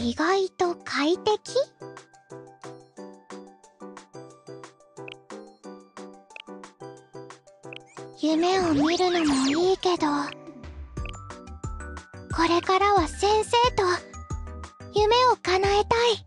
意外と快適？夢を見るのもいいけど、これからは先生と夢を叶えたい。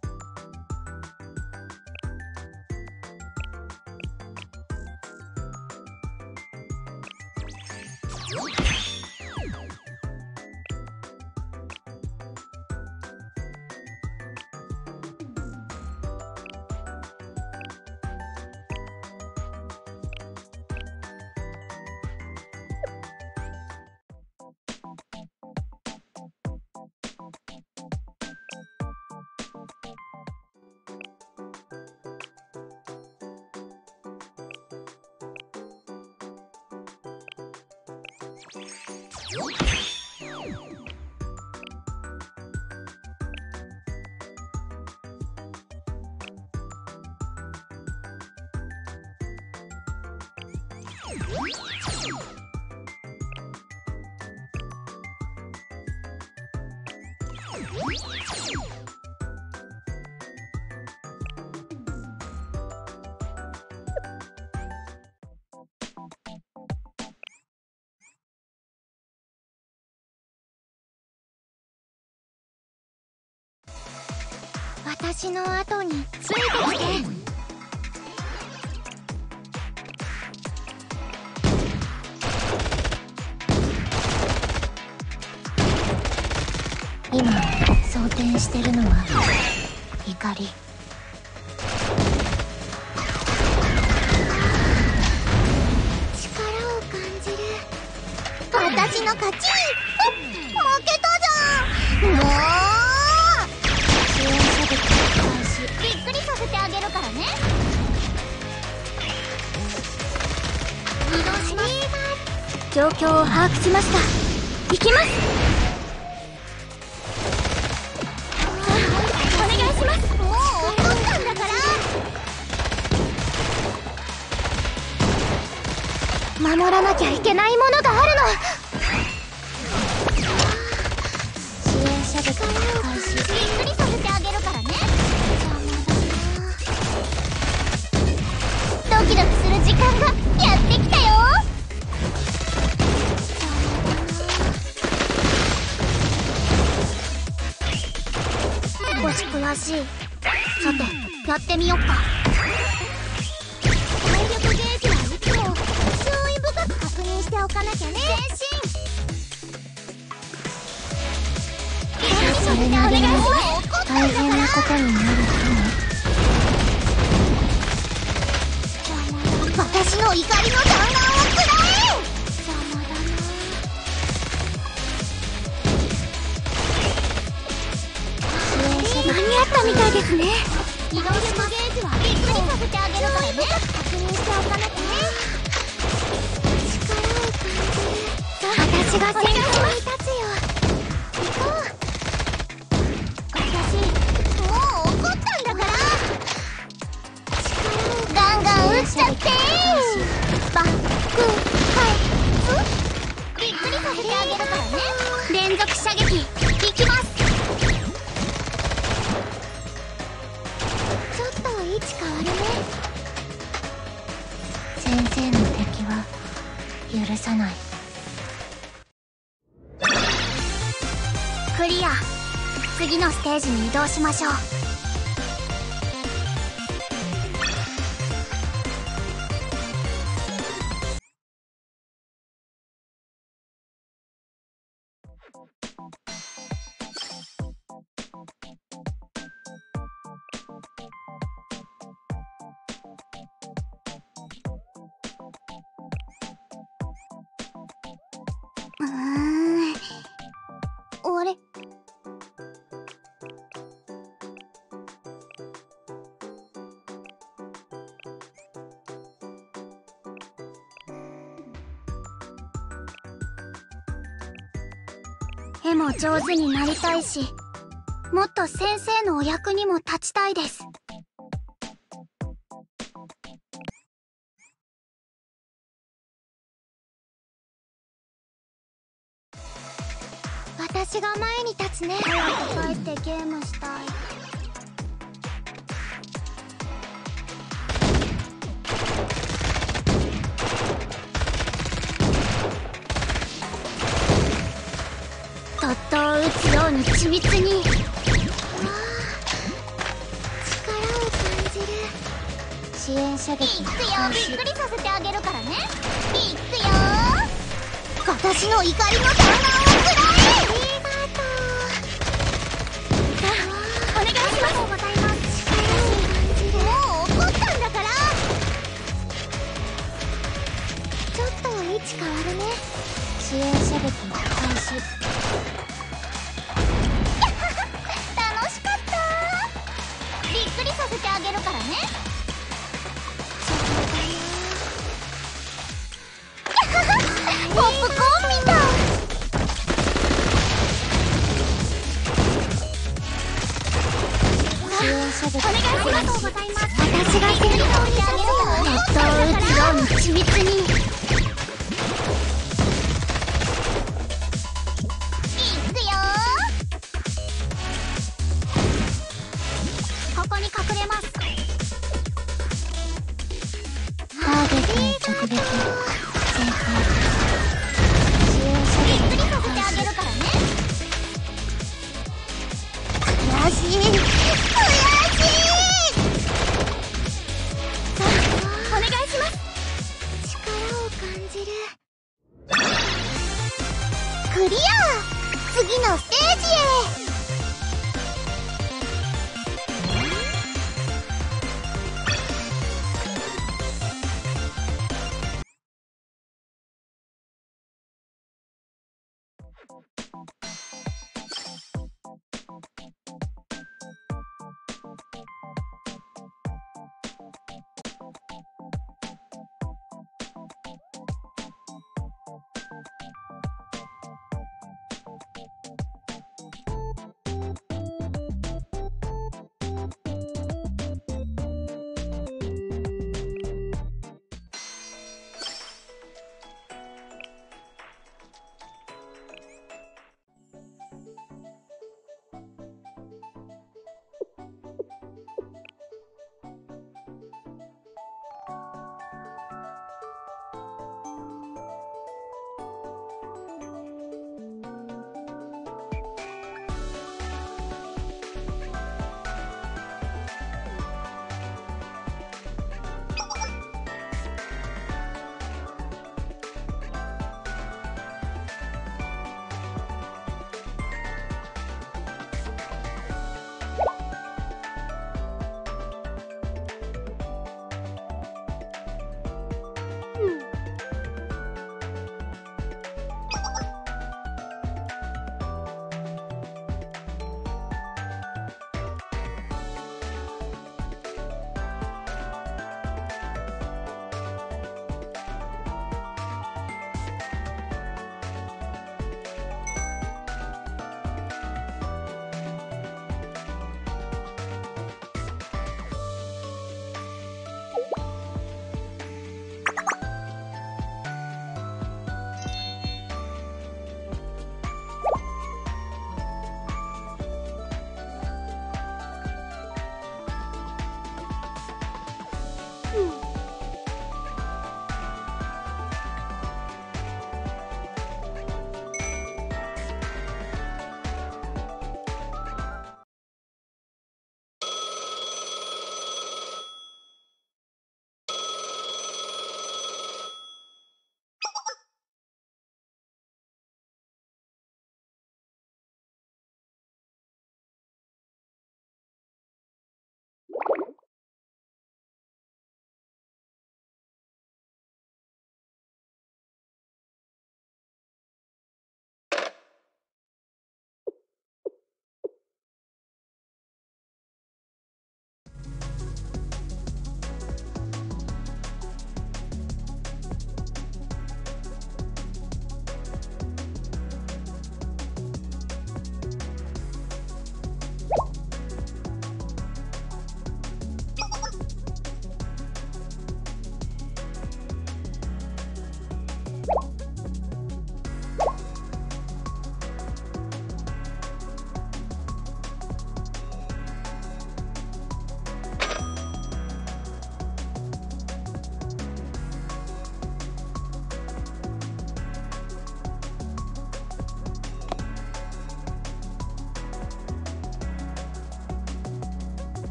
私の後についてきて。今装填してるのは怒り。力を感じる。私の勝ち。負けたじゃん。もうびっくりさせてあげるからね。移動します。状況を把握しました。行きます。お願いします。もう怒ったんだから。守らなきゃいけないものがあるの。支援射撃開始。びっくりさせてあげるからね。ドキドキする時間がやってきたよ。少し悔しい。さてやってみよっか。体力ゲージはいつも注意深く確認しておかなきゃね。それなりに大変なことになるかも。私の怒りの弾丸を食らえ。邪魔だな。間に合ったみたいですね。移動力ゲージはびっくりさせてあげるからね。確認しておかなきゃね。力を感じる。私が先頭に立つよ。行こう。私もう怒ったんだから。ガンガン撃っちゃって。バックびっくりさせてあげるからね。連続射撃いきます。ちょっと位置変わるね。先生の敵は許さない。クリア。次のステージに移動しましょう。あれ？絵も上手になりたいし、もっと先生のお役にも立ちたいです。 私が前に立つね。早く帰ってゲームしたい。ドットを打つように緻密に。わあ、力を感じる。支援射撃。いくよ、びっくりさせてあげるからね。いくよー。私の怒りの弾丸をくらえ。ありがとう。さあ、お願いします。ありがとうございます。力を感じる。もう怒ったんだから。ちょっと位置変わるね。支援射撃開始。楽しかったー。びっくりさせてあげるからね。ポップコーンみたい。支援射撃お願いします。ありがとうございます。私が先頭に立つよ。ネットを打つように緻密に。いくよー。ここに隠れます。ターゲットに直撃。成功。びっくりさせてあげるからね。悔しい悔しい。さあ、お願いします。力を感じる。クリア。次のステージへ。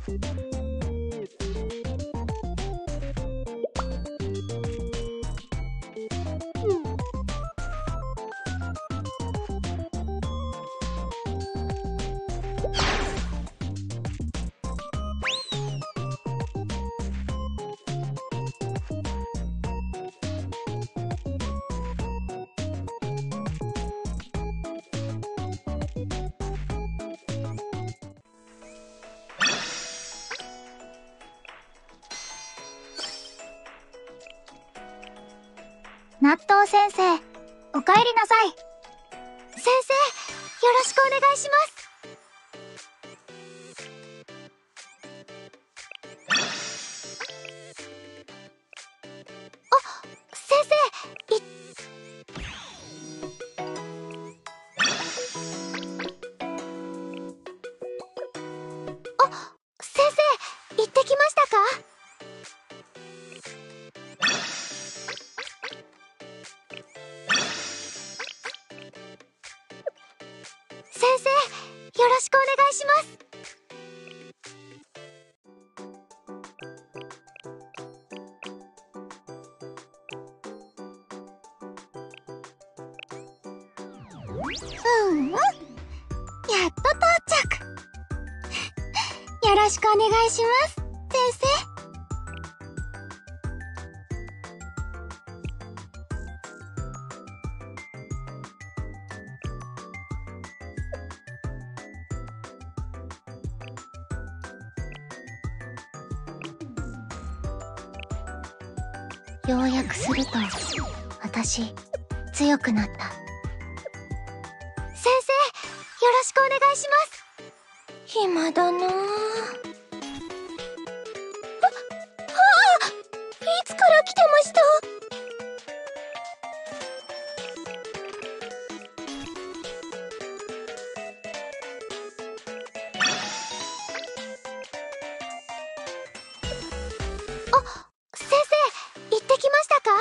納豆先生、おかえりなさい。先生、よろしくお願いします。あ、先生、先生、行ってきましたか？先生、よろしくお願いします。やっと到着。よろしくお願いします、先生。ようやくすると、私、強くなった。先生、よろしくお願いします。暇だなぁ。いつから来てました？先生、行ってきましたか？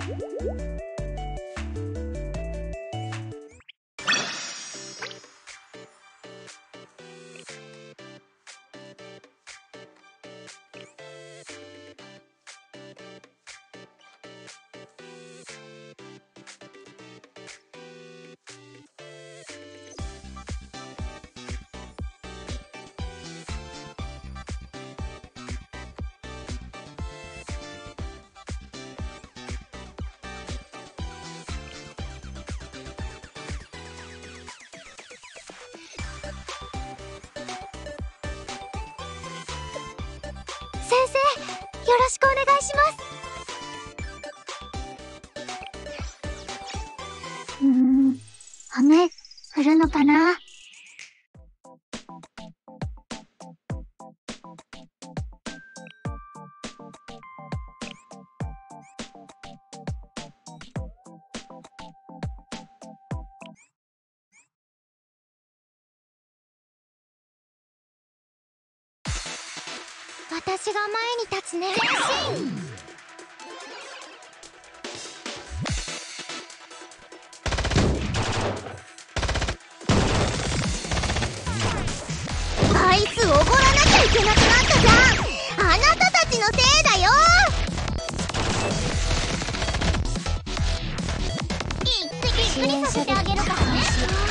先生、よろしくお願いします。雨降るのかな。私が前に立つね。あいつおごらなきゃいけなくなったじゃん。あなたたちのせいだよ。びっくりさせてあげるからね。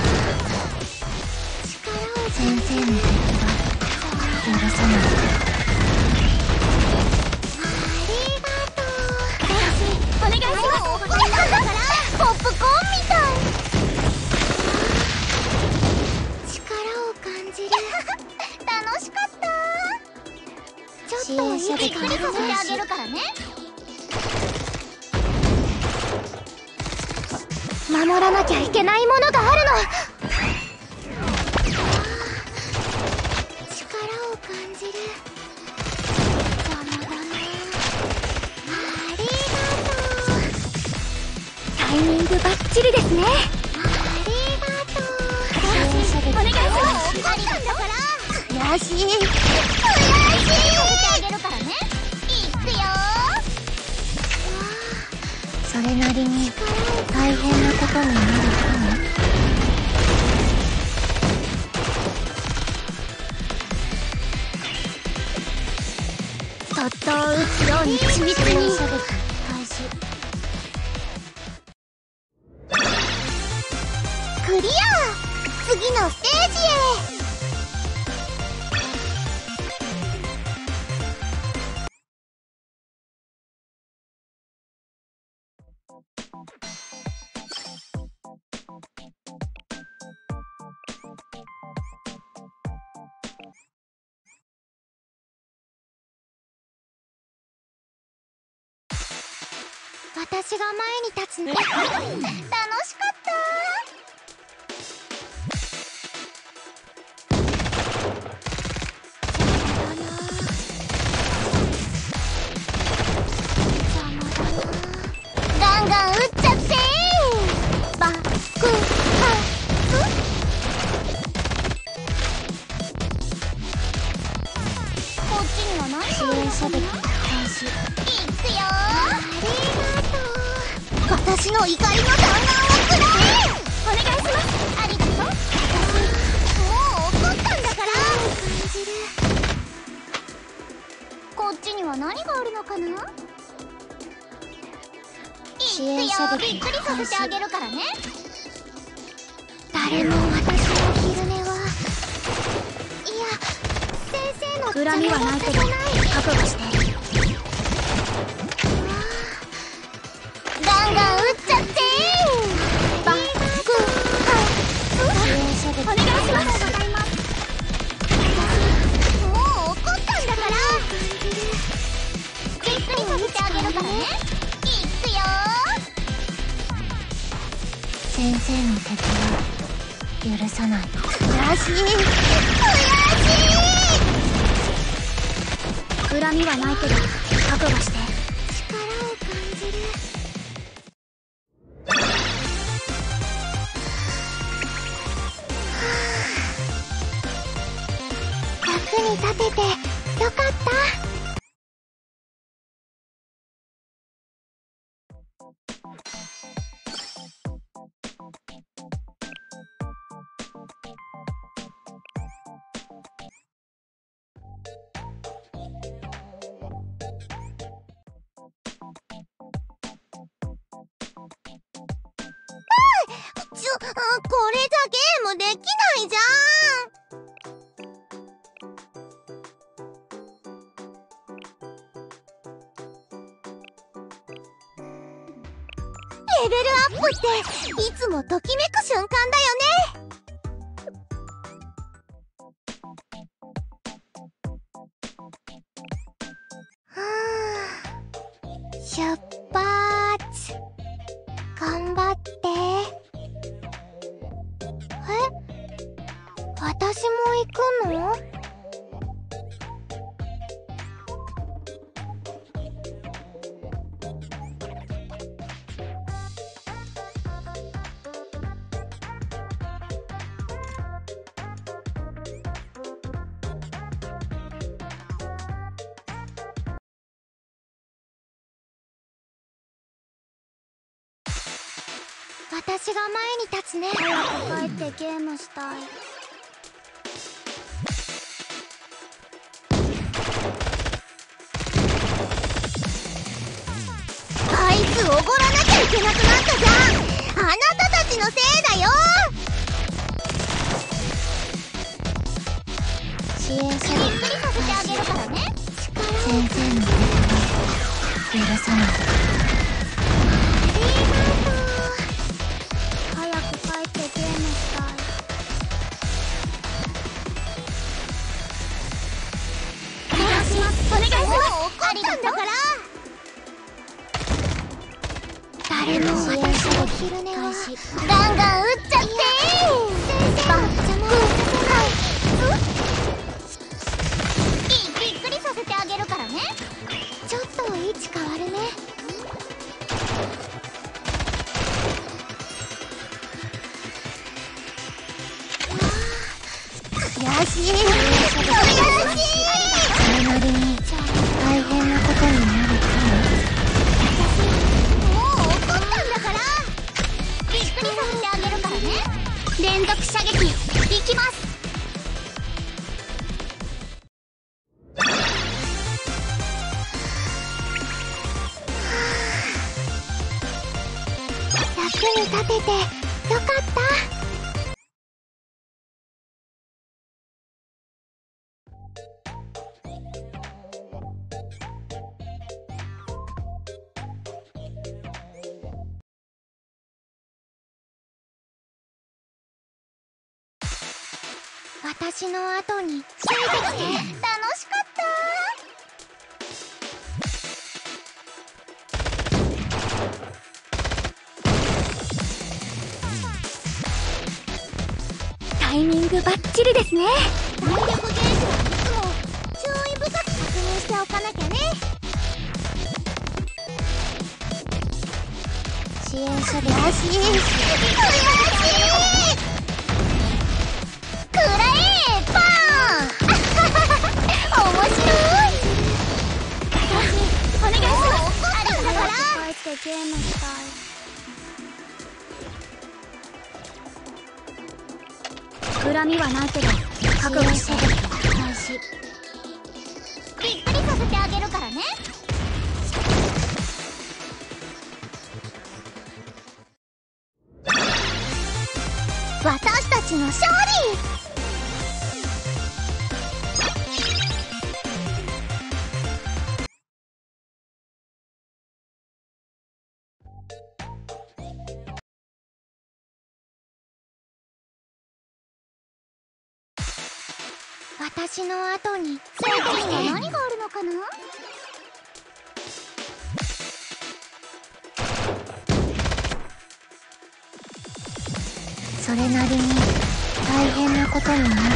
先生の敵は許さない。お願いします。ポップコーンみたい。力を感じる。楽しかった。ちょっとびっくりさせてあげるからね。守らなきゃいけないものがあるの。力を感じる。邪魔だな。ありがとう。タイミングバッチリですね。ありがとう。お願いします。怒ったんだから。悔しい。悔しい。あげるからね。いくよ。それなりに大変なことになるかも。そっと打つように緻密に。クリア。次のステージへ。私が前に立つね。楽しかったー。ガンガン撃っちゃってー。バックハこっちには何があるのかな。いくよー。ありがとう。私の怒りの弾丸をくらえ。お願いします。ありがとう。もう怒ったんだから。感じる。こっちには何があるのかな。いくよ。びっくりさせてあげるからね。誰も私の昼寝は、いや先生の恨みはないけど覚悟して。 ガンガン撃っちゃってー。バックハお願いします。もう怒ったんだからびっくりさせてあげるからね。いくよ。先生の敵は許さない。悔しい。 恨みはないけど覚悟して。 力を感じる。役に立ててよかった。 これじゃゲームできないじゃん。レベルアップっていつもときめく瞬間だよね。出発。頑張って。私も行くの？私が前に立つね。早く帰ってゲームしたい。あいつおごらなきゃいけなくなったじゃん。あなたたちのせいだよ。支援者にびっくりさせてあげるからね。先生の言葉許さない。誰も私の昼寝はガンガン打っちゃって。びっくりさせてあげるからね。ちょっと位置変わるね。悔しい。それなりに大変なことになるかも。連続射撃いきます。役に立ててよかった。私の後についてきて。楽しかった。タイミングバッチリですね。体力ゲージはいつも注意深く確認しておかなきゃね。支援者で悔しい。くらえパーン。面白い。お願いします。ありがとう。帰ってゲームしたい。恨みはないけど覚悟してる。開始。びっくりさせてあげるからね。私たちの勝利。私の後についてきて。何があるのかな。それなりに大変なことになるかも。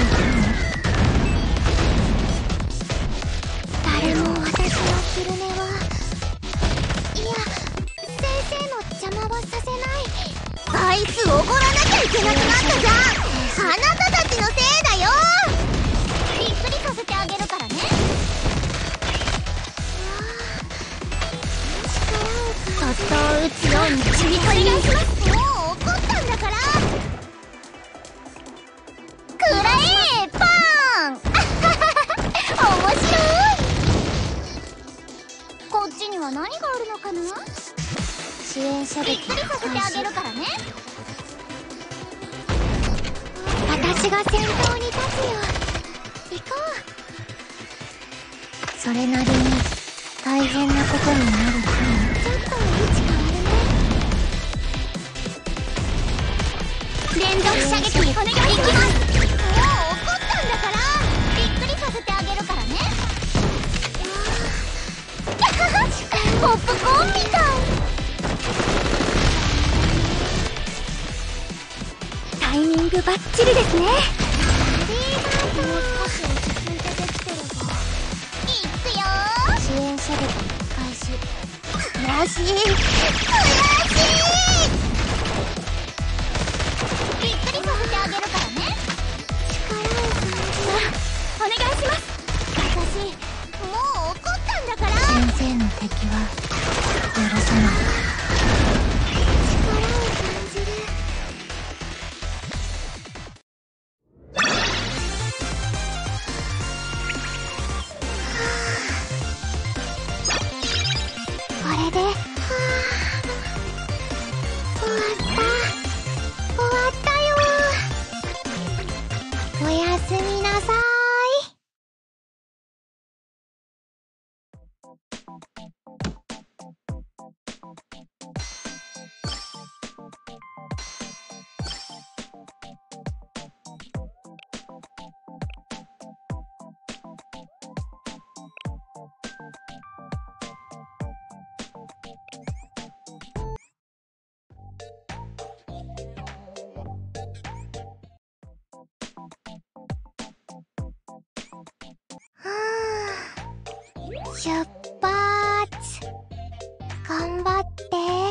誰も私の昼寝は、いや先生の邪魔はさせない。あいつおごらなきゃいけなくなったじゃん。あなたたちのせいだよ。びっくりさせてあげるからね。そっと打つようにちび取りがします。もう怒ったんだから。くらえパーン。面白い。こっちには何があるのかな。支援射撃びっくりさせてあげるからね。 私が先頭に立つよ。行こう。それなりに大変なことになるかも。ちょっと位置変わるね。連続射撃お願いします。もう怒ったんだからびっくりさせてあげるからね。ポップコーンみたい。タイミングバッチリですね。もう少し落ち着いてできてれば。いくよー。支援射撃開始。悔しい悔しい。びっくりさせてあげるからね。力を感じる。お願いします。私もう怒ったんだから。先生の敵は許さない。力を感じる。これで、終わったよ。おやすみなさい。出発。頑張って。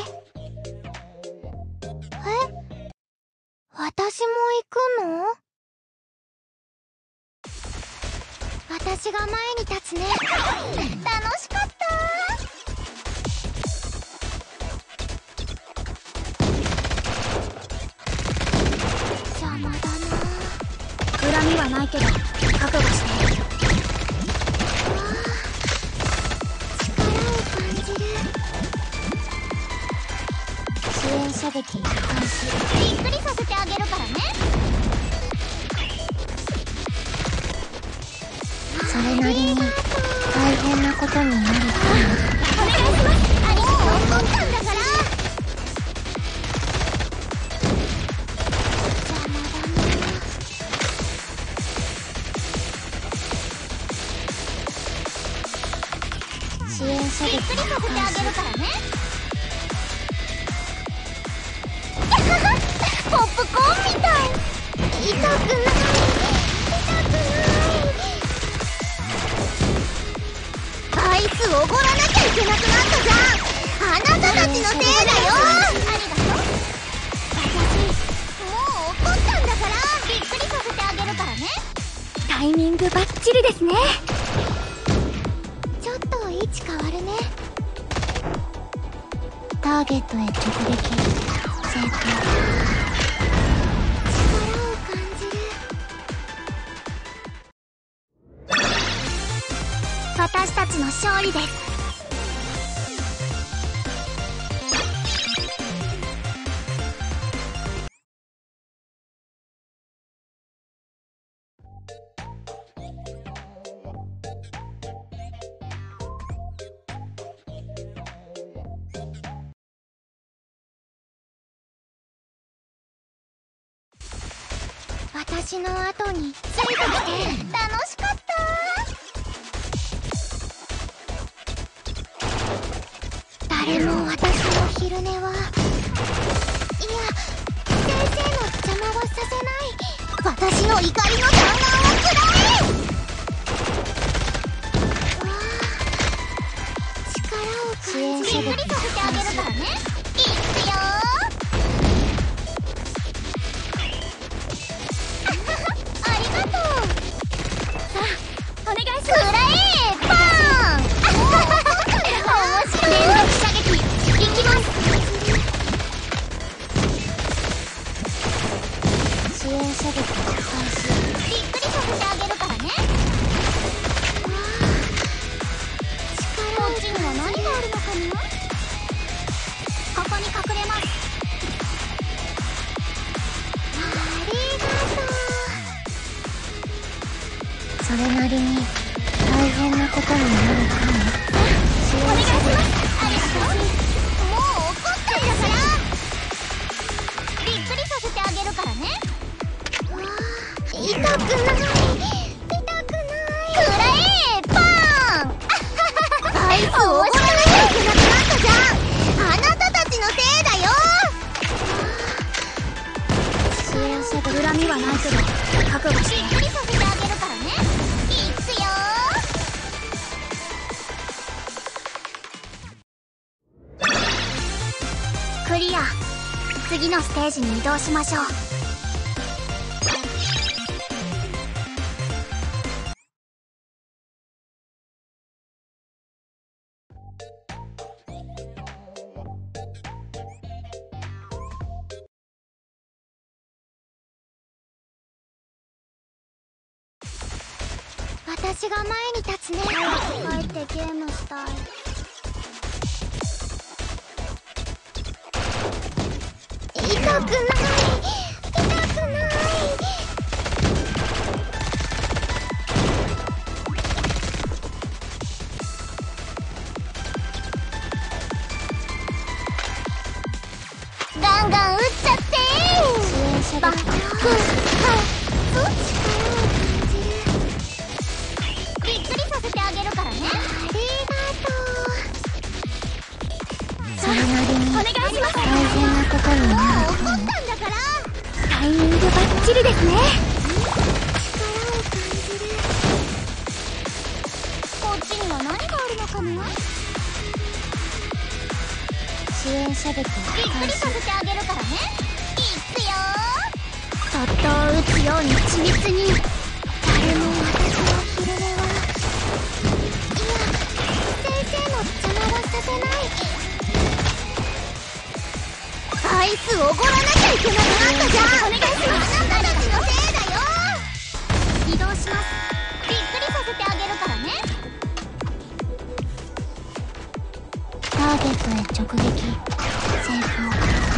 私も行くの？私が前に立つね。楽しかった。邪魔だな。 恨みはないけど覚悟して。 射撃開始。びっくりさせてあげるからね。それなりに大変なことになるかも。お願いします。ありがとう。怒ったんだから。邪魔だな。支援射撃びっくりさせてあげるからね。ポップコーンみたい。痛くない。アイスおごらなきゃいけなくなったじゃん。あなたたちのせいだよ。ありがとう。私もう怒ったんだからびっくりさせてあげるからね。 タイミングバッチリですね。 ちょっと位置変わるね。ターゲットへ直撃成功。 私たちの勝利です。 私の後についてきて楽しかった。誰も私の昼寝は、いや、先生の邪魔はさせない。私の怒りの弾丸をくらえ。わあ、力を感じる。びっくりさせてあげるからね。いくよー。ありがとう。さあ、お願いします。くらえパーン。面白い。連続射撃いきます。支援射撃開始。びっくりさせてあげるからね。わあ、こっちには何があるのかな。 なりに大変なことになるかも。お願いします。あれしかしもう怒ったんだから。びっくりさせてあげるからね。痛くない痛くないくらえパーンあいつおごらなきゃいけなくなったじゃん。あなたたちのせいだよ。 支援者で恨みはないけど覚悟して。 びっくりさせてあげるからね。いくよー。クリア。次のステージに移動しましょう。私が前に立つね。 帰ってゲームしたい。 痛くない痛くない。ガンガン撃っちゃってー。バックびっくりさせてあげるからね。ありがとう。それなりに大変なことになる。もう怒ったんだから。 タイミングバッチリですね。 力を感じる。こっちには何があるのかな。支援者別をびっくりさせてあげるからね。いくよー。そっと撃つように緻密に。誰も私の昼寝は、いや先生の邪魔はさせない。あいつおごらなきゃいけなくなったじゃん。お願いします。あなたたちのせいだよ。移動します。びっくりさせてあげるからね。ターゲットへ直撃成功。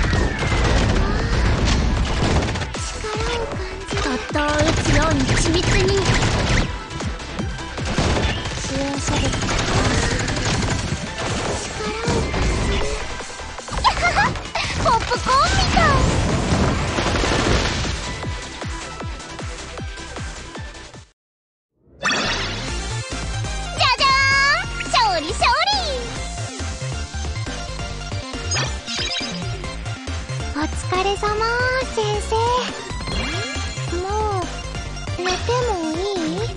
力を感じる。そっと撃つように緻密に。支援者別力を感じる。ポップコーンみたい。じゃじゃーん勝利勝利。お疲れ様先生。もう寝てもいい？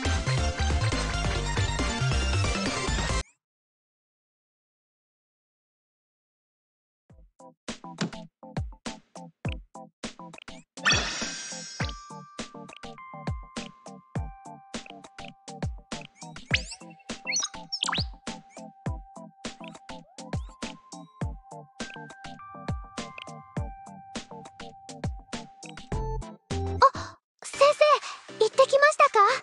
先生、行ってきましたか？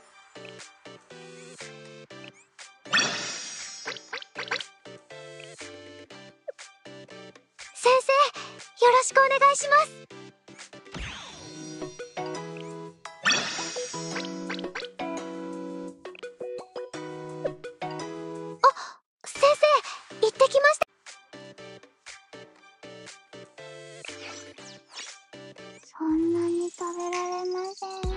先生、よろしくお願いします。先生、行ってきました。そんなに食べられません。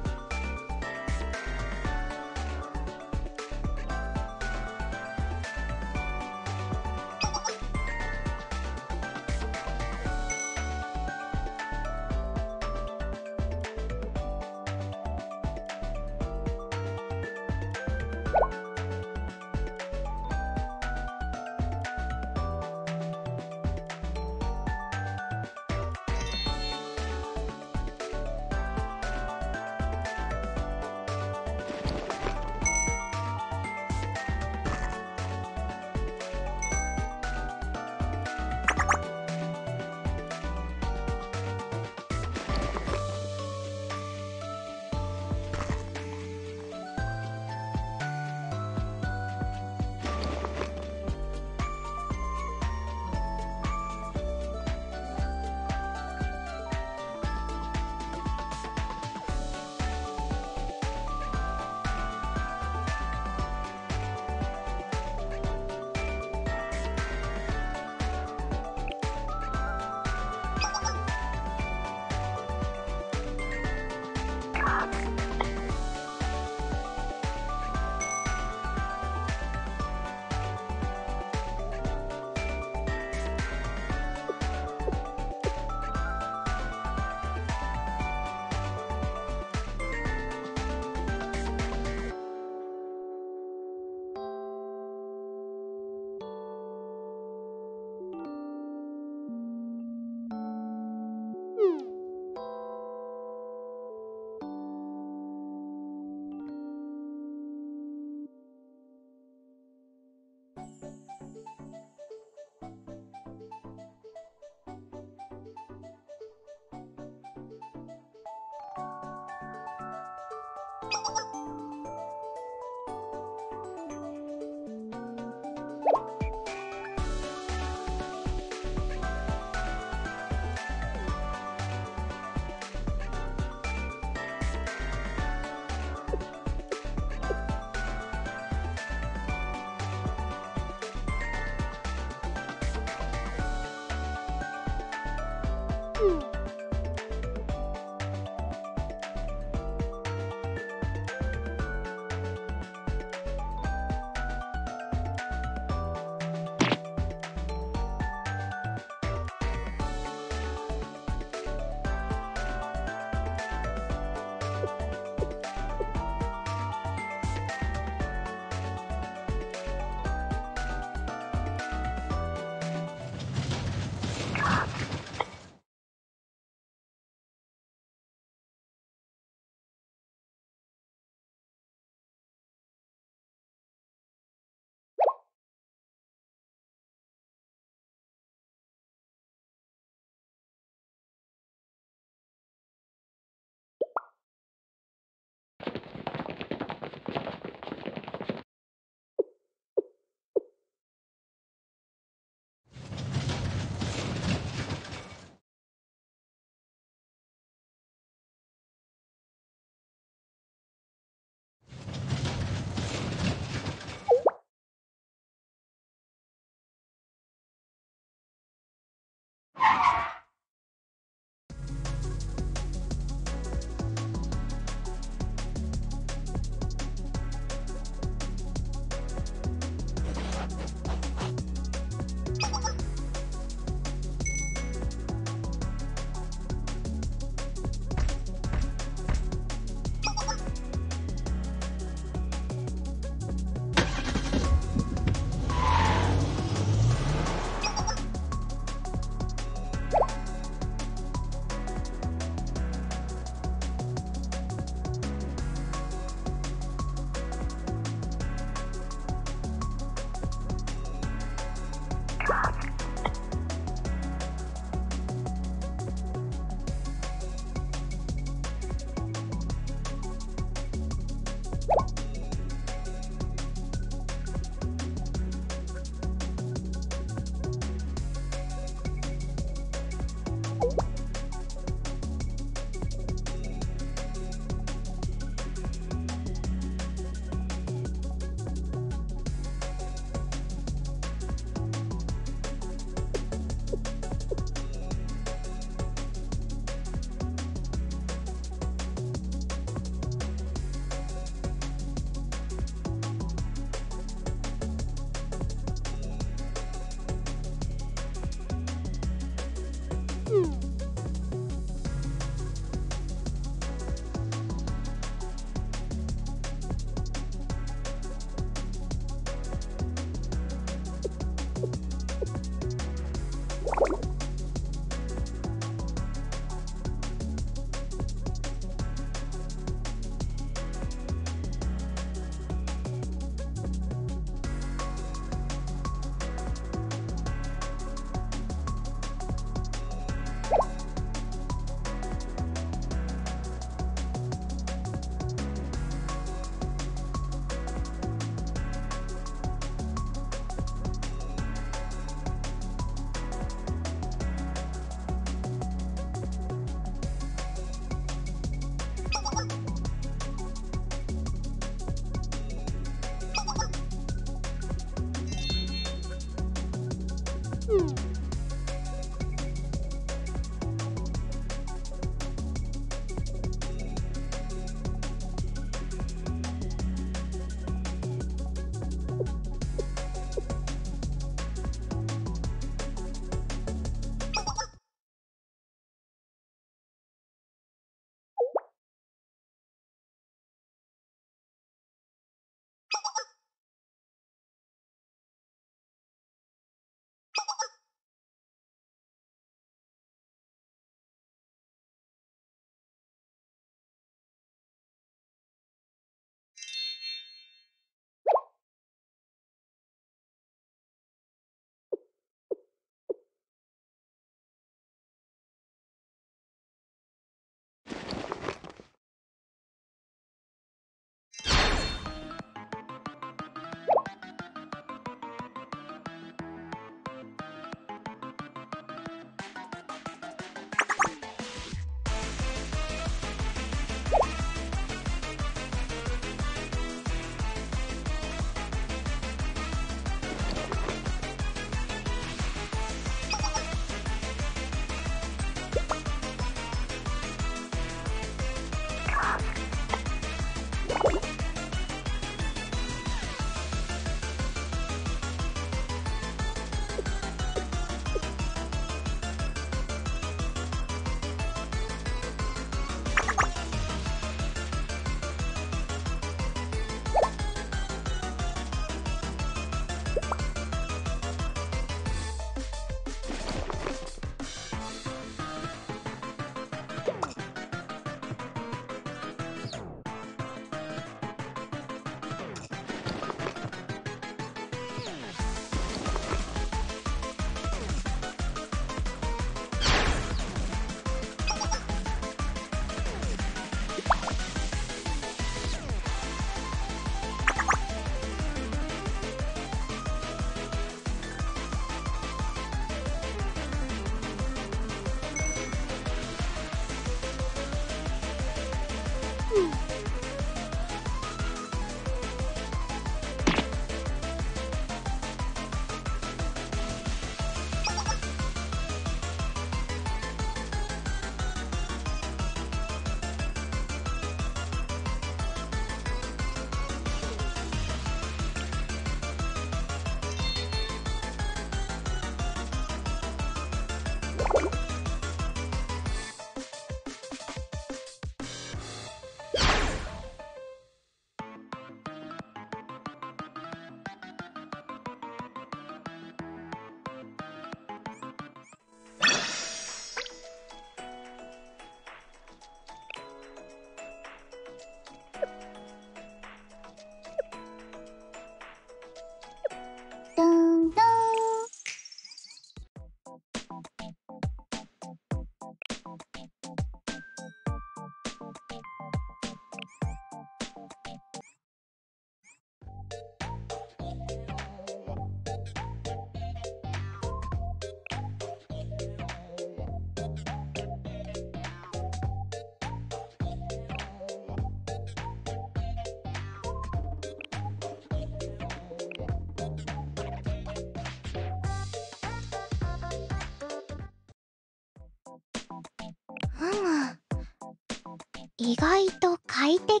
意外と快適？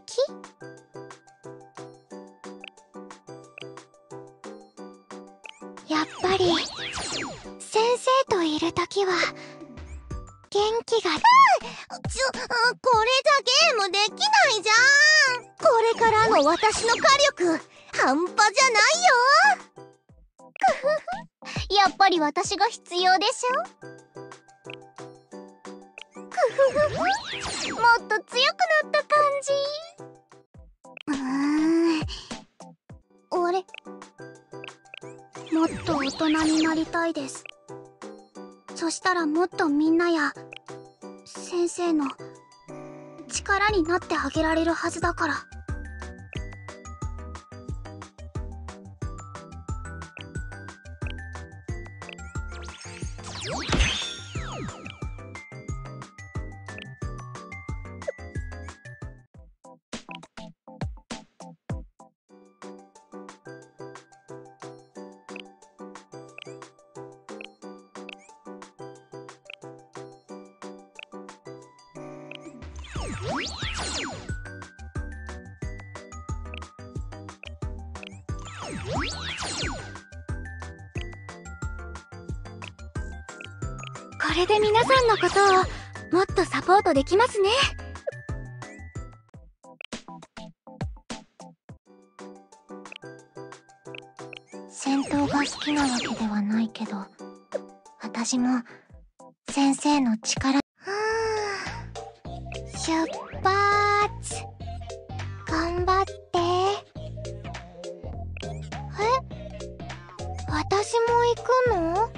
やっぱり先生といるときは元気が。これじゃゲームできないじゃん。これからの私の火力半端じゃないよ。くふふ、やっぱり私が必要でしょ。くふふふ、もっと強くなった感じ。あれ、 もっと大人になりたいです。そしたらもっとみんなや先生の力になってあげられるはずだから。これで皆さんのことをもっとサポートできますね。 戦闘が好きなわけではないけど、私も先生の力。出発。頑張って。私も行くの？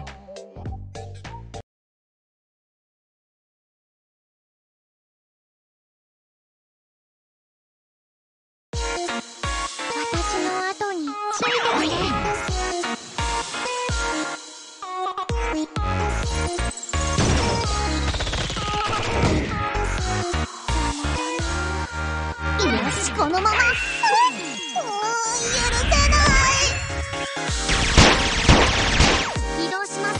私の後についてきて。よし、このまま。許せない。移動します。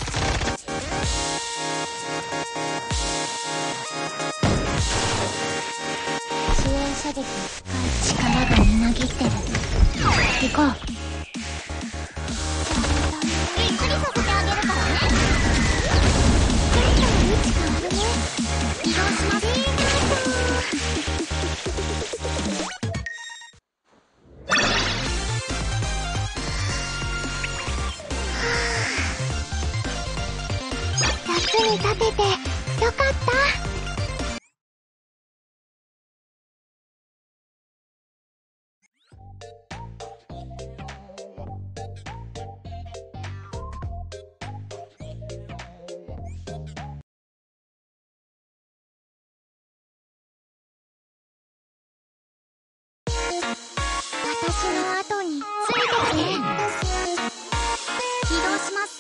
支援射撃使い力がみなぎってる。行こう。びっくりさせてあげるからね。移動します。役に立ててよかった。私の後についてきて。移動します。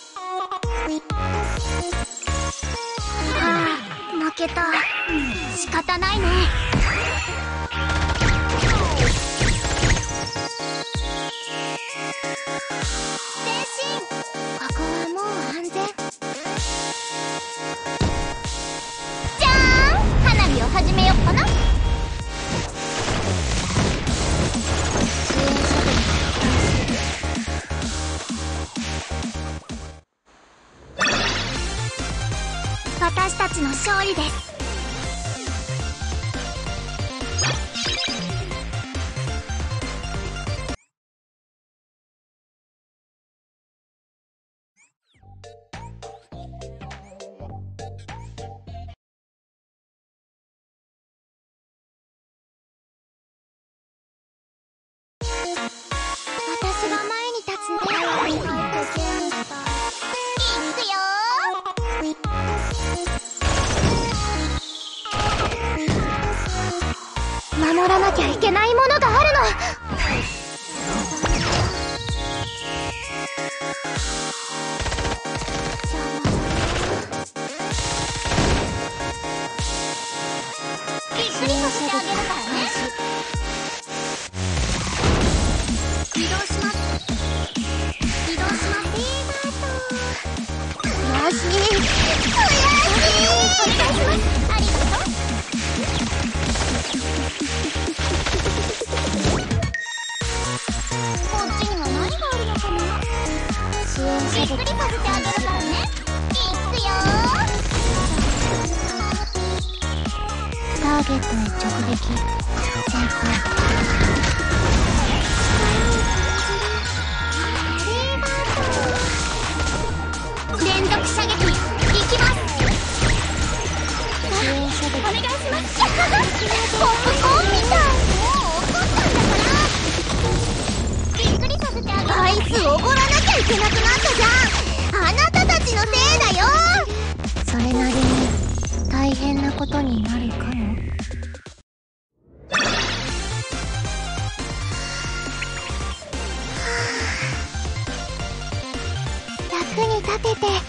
負けた。仕方ないね。 前進。ここはもう安全。じゃーん、花火を始めよっかな。 私たちの勝利です。 私が前に立つね。いくよ守らなきゃいけないものがあるの。 びっくりさせてあげるからね。 移動します。移動します。 よし。お願いします。ありがとう。 びっくりさせてあげるからね。いくよー。ターゲットへ直撃成功。連続射撃いきます。支援射撃お願いします。ポップコーンみたい。もう怒ったんだからびっくりさせてあげる。アイスおごらなきゃいけなくなったじゃん。あなたたちのせいだよ。それなりに大変なことになるかも。役に立ててよかった。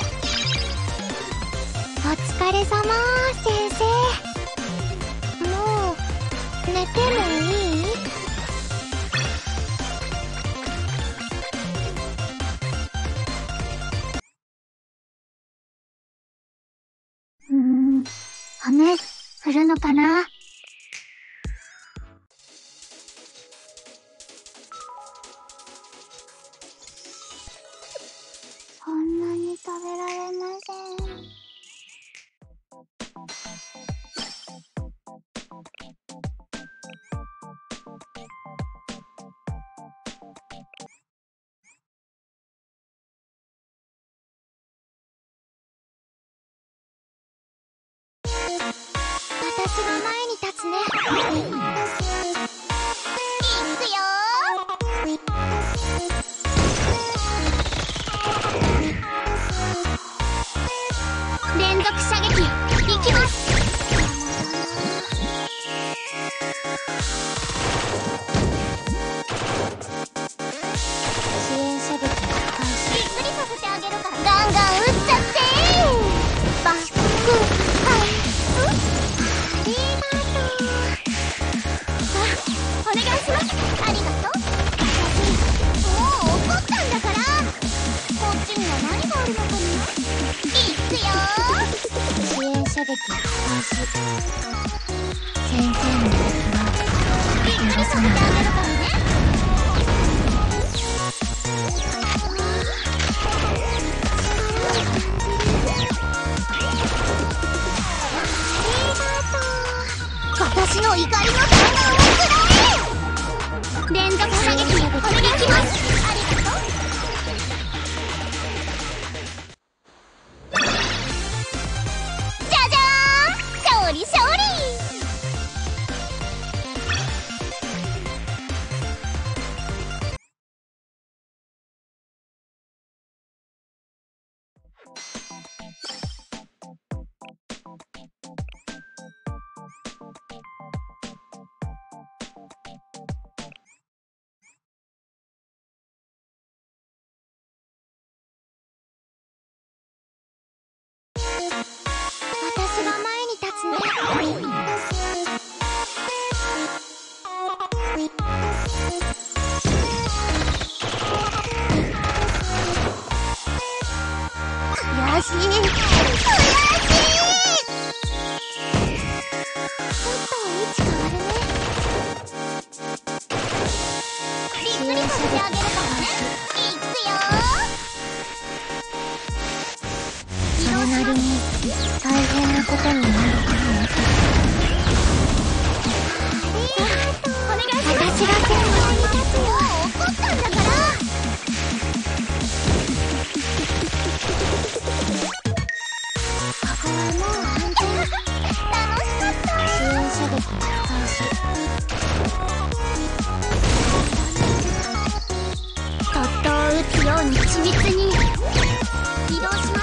お疲れ様先生。もう寝てもいい？雨降るのかな？そんなに食べられません。私が前に立つね。いくよー。連続射撃いきます。支援射撃開始。びっくりさせてあげるからガンガン撃っちゃってバックハイありがとう。お願いします。ありがとう。もう怒ったんだからこっちには何があるのかな。いくよー。支援射撃開始。先生の敵はびっくりさせてあげるからね。私の怒りの弾をくらえ。連続射撃お願いします。ありがとう。じゃじゃーん、勝利勝利。私が前に立つね。悔しい。ちょっと位置変わるね。びっくりさせてあげるからね。いくよー。それなりに大変なことになるかも。お願いします。私が先頭に立つ。もう怒ったんだからここはもう安全。楽しかった。支援射撃開始。突頭を撃つように緻密に移動します。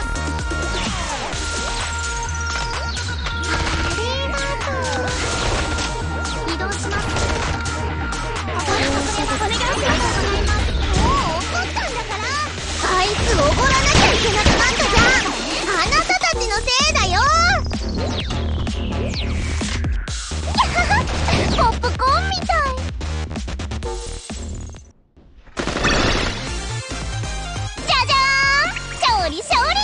移動します。お願いします。もう怒ったんだからあいつおごらなきゃいけなくなったじゃん。あなたたちのせいだよー。ポップコーンみたい。じゃじゃーん、勝利勝利。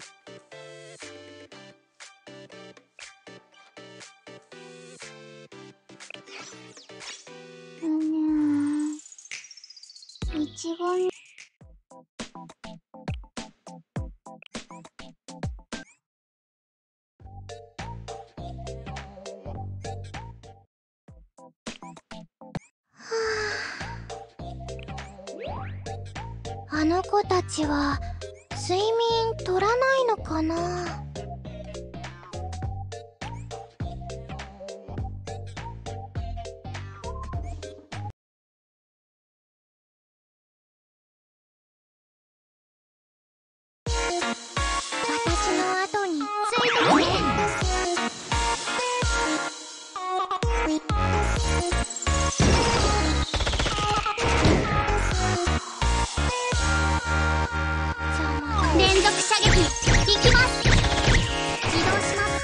いちごにあの子たちは睡眠取らないのかな。私の後についてきて。連続射撃いきます。起動します。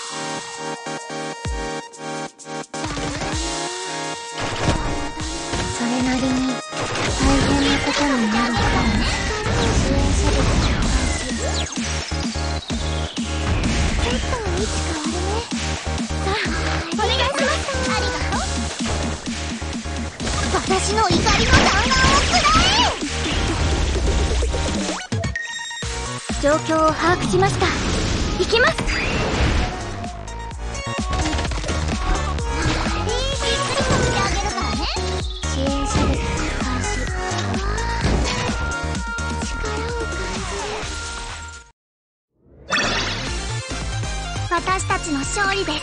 それなりに大変なことになるかも。支援射撃の開始。ちょっと位置変わるね。さあお願いします。ありがとう。私の怒りの弾丸をくらえ。状況を把握しました。行きます。支援射撃開始。力を感じる。私たちの勝利です。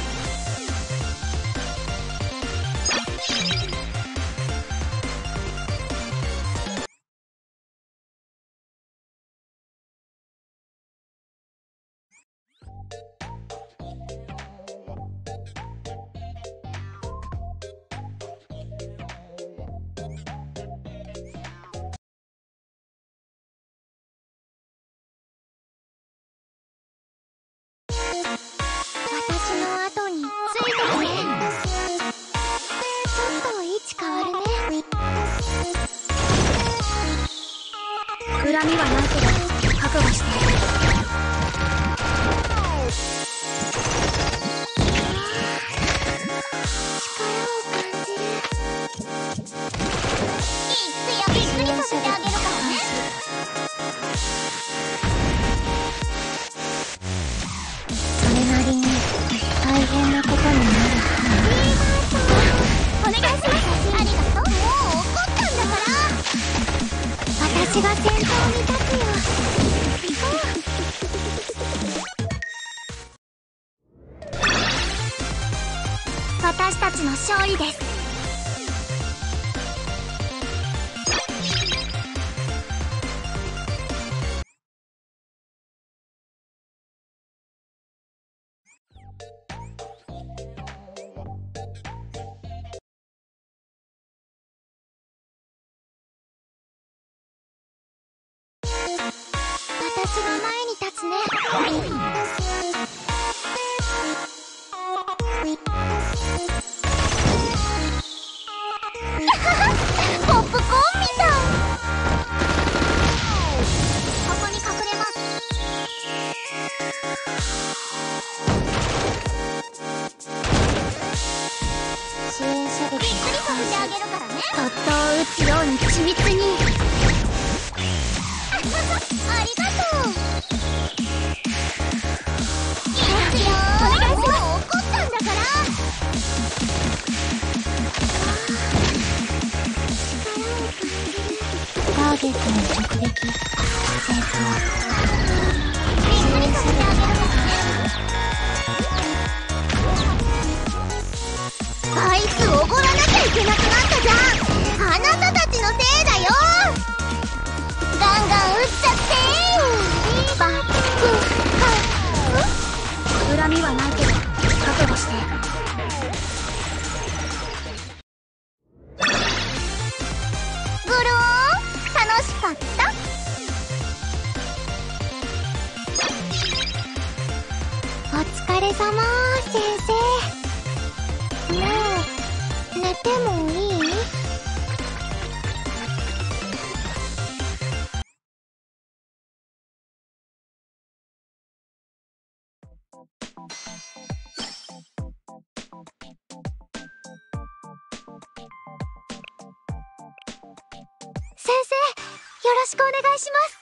私の後についてきて。ちょっと位置変わるね。恨みはないけど覚悟して。力を感じる。いくよ、びっくりさせてあげるからね。それなりに大変なことになる。お願いします。ありがとう。もう怒ったんだから。私が先頭に立つよ。私たちの勝利です。私が前に立つね。ポップコーンみたい。ここに隠れます。支援射撃びっくりさせてあげるからね。とっとを撃つように緻密に。ありがとう。いくよ。お願いします。もう怒ったんだから。ターゲットの直撃成功。びっくりさせてあげるからね。あいつおごらなきゃいけなくなったじゃん。あなたたちのせいだよ。ガンガン撃っちゃって。バックハ。恨みはないけど覚悟して。グローン楽しかった。お疲れ様先生。もう寝てもいい？ 先生、よろしくお願いします。